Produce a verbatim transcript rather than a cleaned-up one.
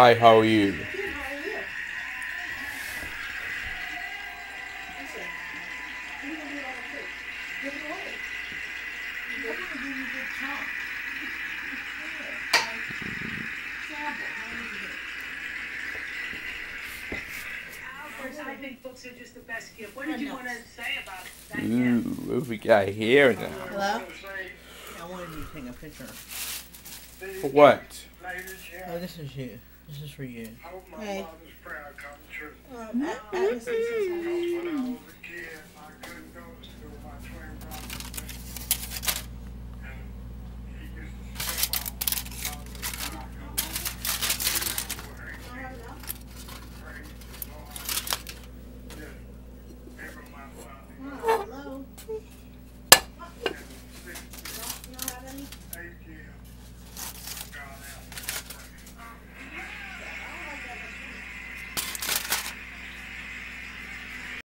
Hi, how are you? I think books are just the best gift. What did you want to say about that? Ooh, what have we got here now? Hello? I wanted you to take a picture. For what? Oh, this is you. This is for you. Hey. Uh, I, I